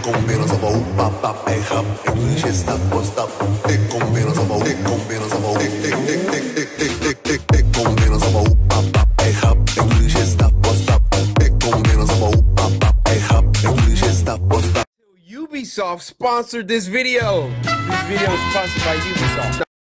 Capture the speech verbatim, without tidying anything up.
combina só vou papá é rap. Eu stap for stap. Te combina só vou, te combina só vou. Te te te te te te te te combina só vou papá é rap. Eu stap for stap. Te combina só vou papá é rap. Eu stap for stap. Ubisoft sponsored this video. This video is sponsored by Ubisoft.